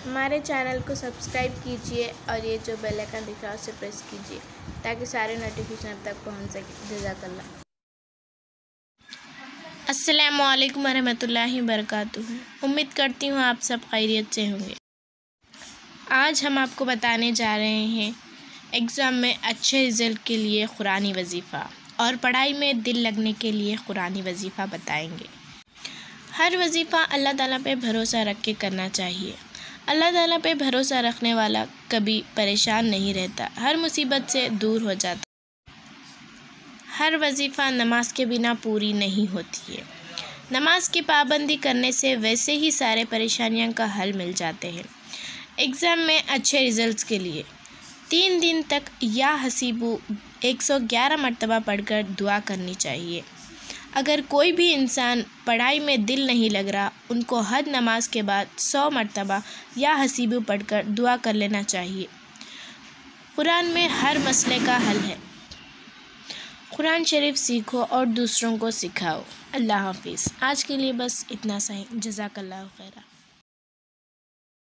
हमारे चैनल को सब्सक्राइब कीजिए और ये जो बेल आइकन दिख रहा है उसे प्रेस कीजिए ताकि सारे नोटिफिकेशन अब तक पहुंच सके। जज़ाकल्लाह। अस्सलामु अलैकुम वरहमतुल्लाहि वबरकातुहू। उम्मीद करती हूँ आप सब खैरियत से होंगे। आज हम आपको बताने जा रहे हैं एग्ज़ाम में अच्छे रिज़ल्ट के लिए कुरानी वजीफ़ा और पढ़ाई में दिल लगने के लिए कुरानी वजीफ़ा बताएंगे। हर वजीफ़ा अल्लाह ताला पे भरोसा रख के करना चाहिए। अल्लाह ताला पे भरोसा रखने वाला कभी परेशान नहीं रहता, हर मुसीबत से दूर हो जाता। हर वजीफ़ा नमाज के बिना पूरी नहीं होती है। नमाज की पाबंदी करने से वैसे ही सारे परेशानियों का हल मिल जाते हैं। एग्ज़ाम में अच्छे रिज़ल्ट्स के लिए 3 दिन तक या हसीबू 111 मरतबा पढ़कर दुआ करनी चाहिए। अगर कोई भी इंसान पढ़ाई में दिल नहीं लग रहा, उनको हर नमाज के बाद 100 मरतबा या हसीबू पढ़कर दुआ कर लेना चाहिए। कुरान में हर मसले का हल है। कुरान शरीफ सीखो और दूसरों को सिखाओ। अल्लाह हाफिज़। आज के लिए बस इतना सही। जज़ाकल्लाह खैरा।